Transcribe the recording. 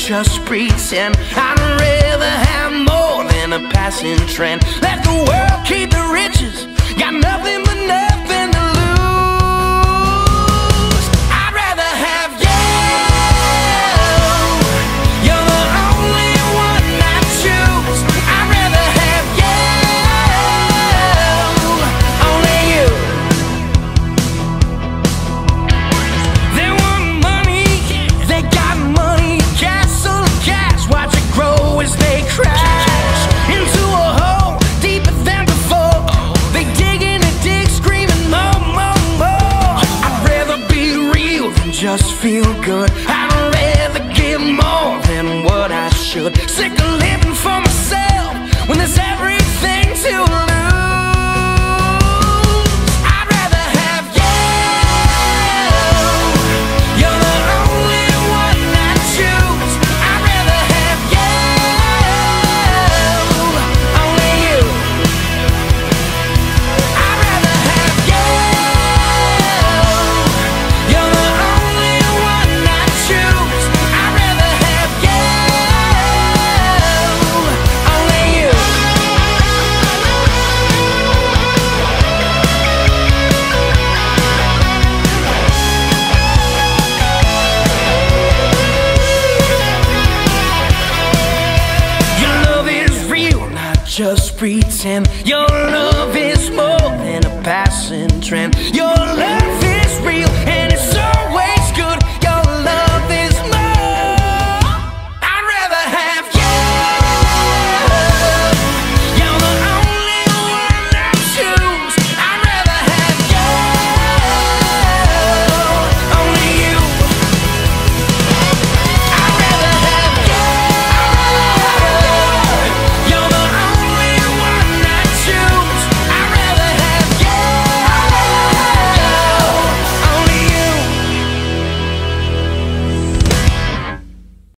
just pretend. I'd rather have more than a passing trend. Let the world keep the riches, got nothing but nothing to lose. I'd rather have you. You're the only one I choose. I'd rather have you, only you. They want money, they got money, castle of cash, watch it grow as they crash into a hole deeper than before. They dig in and dig, screaming more, more, more. I'd rather be real than just feel good. I'd rather give more than what I should. Sick of living for myself when there's everything to lose. I'd rather have you. You're the only one I choose. I'd rather have you, only you. I'd rather have you. You're the only one I choose. I'd rather have you, only you. Your love is real, not just pretend. Your love is more than a passing trend. Your love is real.